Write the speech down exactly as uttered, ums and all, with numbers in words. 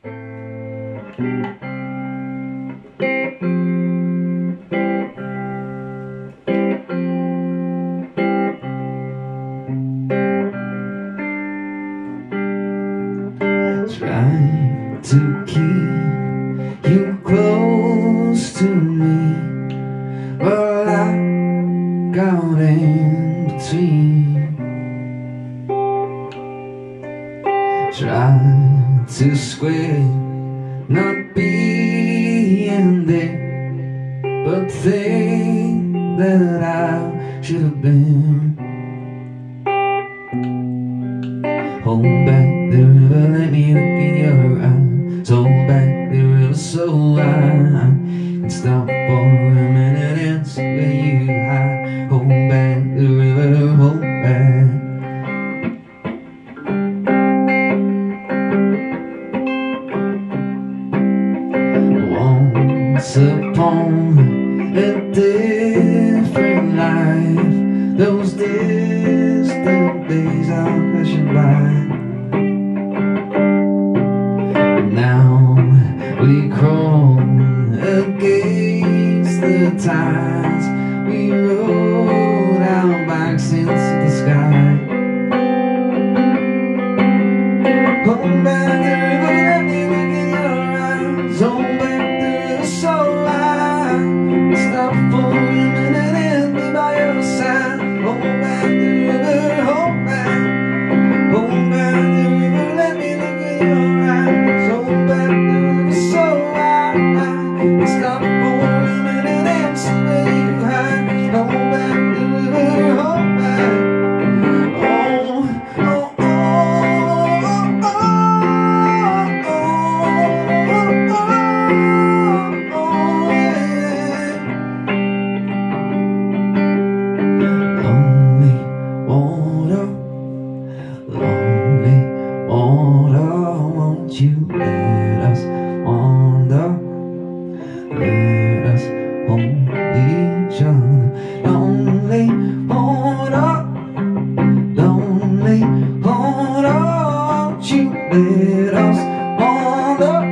Try to keep you close to me, but I got in between. Try to square not being there, but think that I should have been. Hold back the river, let me look in your eyes. Hold back the river so I can stop for a minute and see where you hide. Hold back the river, hold back. Once upon a different life, those distant days are flashing by. Now we crawl against the tides, we rode our bikes into the sky. Hold back the river, let me look in your eyes. Hold back the river so I can stop for a minute and be by your side. Hold back the river, hold back. Hold back the river, let me look in your eyes. Hold back the river so I can stop for a minute and see where you hide. Hold back the river, hold back. Won't you let us wander? Let us hold each other. Lonely water, lonely water. Won't you let us wander?